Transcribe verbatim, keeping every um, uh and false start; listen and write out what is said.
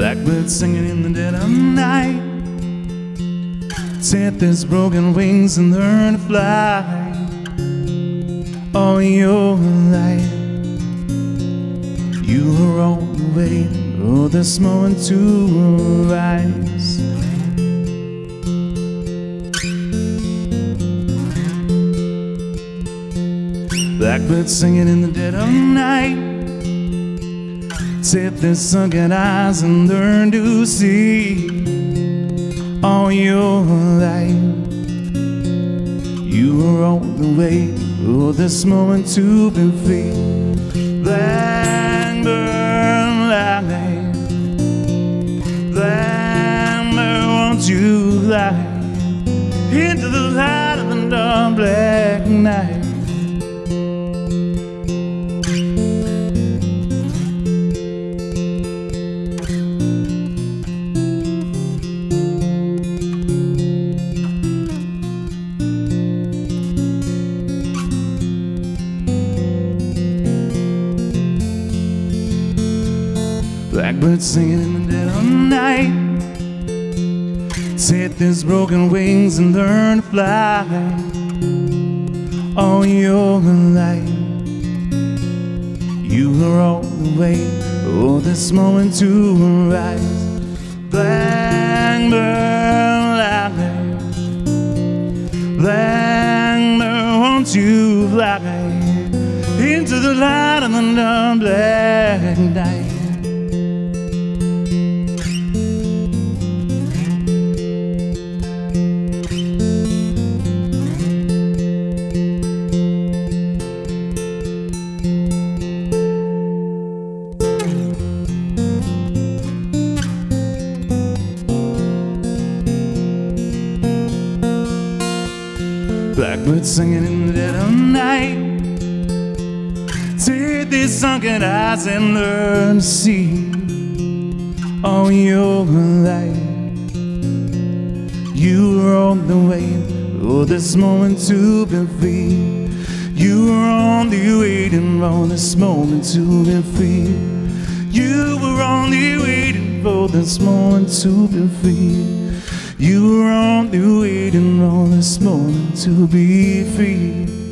Blackbird singing in the dead of night. Set their broken wings and learn to fly. All your life you were on the way for this moment to arise. Blackbird singing in the dead of night. Set their sunken eyes and learn to see. All your life you were on the way for this moment to be free. Blackbird, light, Blackbird, won't you fly into the light of the dark black night? Blackbird singing in the dead of night. Set these broken wings and learn to fly. All your life you were on the way for this moment to arise. Blackbird, light, Blackbird, won't you fly into the light of the dark black night? Blackbird singing in the dead of night. Take these sunken eyes and learn to see. All your life you were on the way for this moment to be free. You were only waiting for this moment to be free. You were only waiting for this moment to be free. You were only waiting for this moment to be free.